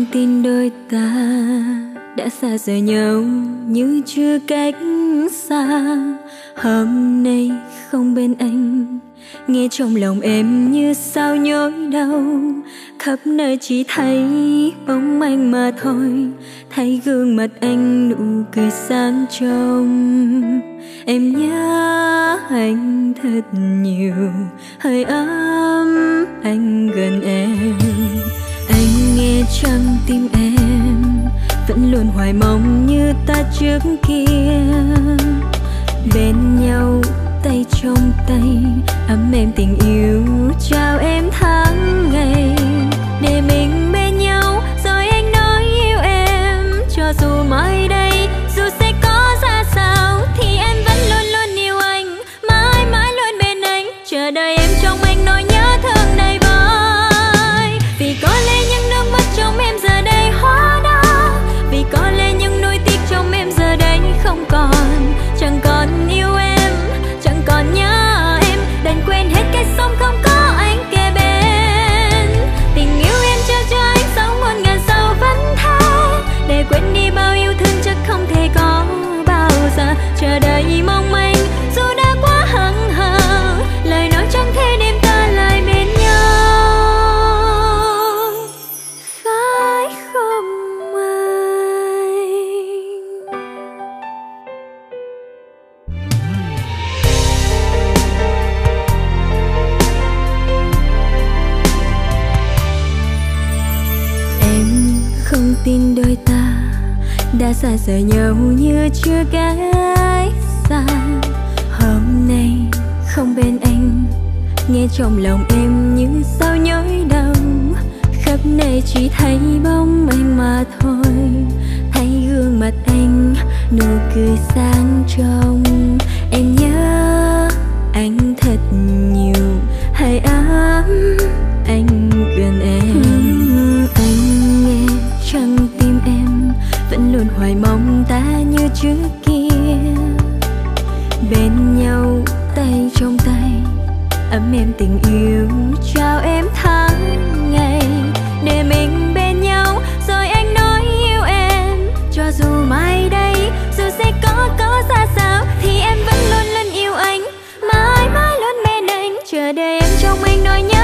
tin đôi ta đã xa rời nhau như chưa cách xa. Hôm nay không bên anh, nghe trong lòng em như sao nhói đau. Khắp nơi chỉ thấy bóng anh mà thôi, thấy gương mặt anh nụ cười sáng trong. Em nhớ anh thật nhiều, hơi ấm anh gần em. Anh nghe trong tim em vẫn luôn hoài mong như ta trước kia, bên nhau tay trong tay, ấm êm tình yêu chào em tháng ngày. Để mình bên nhau rồi anh nói yêu em, cho dù mai đây dù sẽ có ra sao thì em vẫn luôn luôn yêu anh, mãi mãi luôn bên anh, chờ đợi em trong anh nỗi nhớ thương đầy vơi. Vì có lẽ những nước mắt trong em giờ đây hóa đá, vì có lẽ những nuối tiếc trong em giờ đây không còn, chẳng còn yêu em, chẳng còn nhớ em, đành quên hết cái sống không có anh kề bên. Tình yêu em trao cho anh sống muôn ngàn sao vẫn thế, để quên đi bao yêu thương chắc không thể có bao giờ. Chờ đợi mong anh dù đã quá hững hờ, lời nói chẳng thể đêm ta lại bên nhau, phải không anh? Em không tin đôi ta đã xa rời nhau như chưa cách xa. Hôm nay không bên anh, nghe trong lòng em như sao nhói đau. Khắp nơi chỉ thấy bóng anh mà thôi, thấy gương mặt anh nụ cười sáng trong. Em nhớ anh thật nhiều, hãy ấm anh gần em. Anh nghe trong tim em vẫn luôn hoài mong ta như trước kia, bên nhau tay trong tay, ấm êm tình yêu chào em tháng ngày. Để mình bên nhau rồi anh nói yêu em, cho dù mai đây dù sẽ có ra sao thì em vẫn luôn luôn yêu anh, mãi mãi luôn bên anh, chờ đợi em trong anh nỗi nhớ